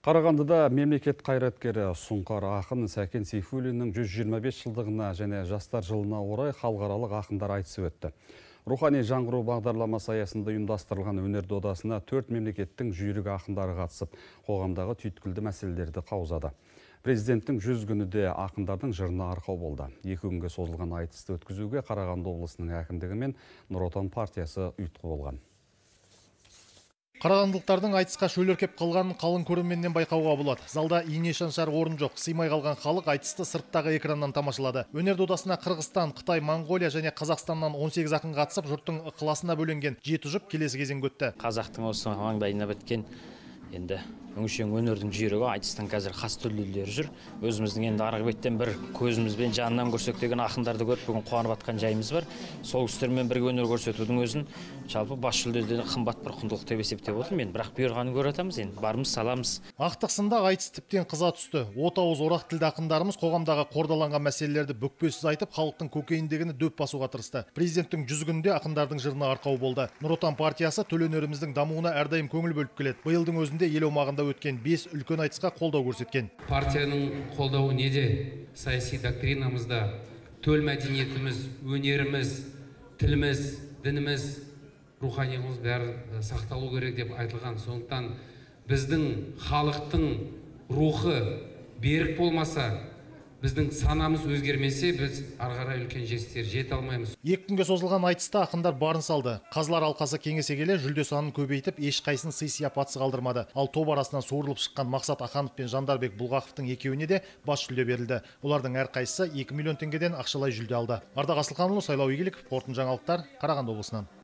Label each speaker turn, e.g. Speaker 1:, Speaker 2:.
Speaker 1: Қарағандыда мемлекет қайраткері сұңқар ақын Сәкен Сейфуллиннің 125 жылдығына және жастар жылына орай халықаралық ақындар айтысы өтті. Рухани жаңғыру бағдарламасы аясында ұйымдастырылған өнер додасына 4 мемлекеттің жүйрік ақындары қатысып, қоғамдағы түйткілді мәселелерді қаузады. Президенттің 100 күні де ақындардың жырына арқау болды. 2 күнге созылған айтысты өткізуге Қарағанды облысының әкімдігі мен Нұр Отан партиясы ұйытқы болған.
Speaker 2: Қарағандылықтардың айтысқа шөліркеп қалғанын қалың көрерменнен байқауға болады. Залда ине шаншар орын жоқ. Сыймай қалған халық айтысты сырттағы экраннан тамашалады. Өнер додасына Қырғызстан, Қытай, Моңғолия және Қазақстаннан 18 ақын қатысып, жұрттың ықыласына бөленген 7 жұп келесі кезеңге өтті.
Speaker 3: Қазақтың осы маңдайына біткен енді өңшең өнердің жүйрігі айтыстың қазір қас түрлілері жүр. Өзіміздің енді арғы беттен бір көзімізбен жанынан көрсек деген ақындарды көріп бүгін қуанып атқан жайымыз бар. Сол кісілермен бірге өнер көрсетудің өзін жалпы бас жүлдеден қымбат бір құндылық деп есептеп отырмын. Енді бірақ бұйырғанын көре жатамыз, енді барымыз саламыз.
Speaker 2: Ақтық сында айтыс тіптен қыза түсті. От ауыз орақ тілді ақындарымыз қоғамдағы қордаланған мәселелерді бүкпесіз айтып, халықтың көкейіндегіні дөп басуға тырысты. Президенттің 100 күнінде ақындардың жырына арқау болды. Нұр Отан партиясы төл өнеріміздің дамуына әрдайым көңіл бөліп келеді. Биылдың өзінде ел аумағында өткен 5 үлкен айтысқа қолдау көрсеткен.
Speaker 4: Партияның қолдауы неде? Саяси доктринамызда төл мәдениетіміз, өнеріміз, тіліміз, дініміз, руханилығымыз бәрі сақталу керек деп айтылған. Сондықтан біздің халықтың рухы берік болмаса, біздің санамыз өзгермесе, біз арғара үлкен жетістіктер жете алмаймыз.
Speaker 2: 2 күнге созылған айтыста ақындар барын салды. Қазылар алқасы кеңесе келе жүлде санын көбейтіп, ешқайсысын сый-сияпатсыз қалдырмады. Ал топ арасынан суырылып шыққан Мақсат Аханов пен Жандарбек Бұлғақовтың екеуіне де бас жүлде берілді. Олардың әрқайсысы 2 миллион теңгеден ақшалай жүлде алды. Ардақ Асылханұлы, Сайлау Игіліков, қорытынды жаңалықтар, Қарағанды облысынан.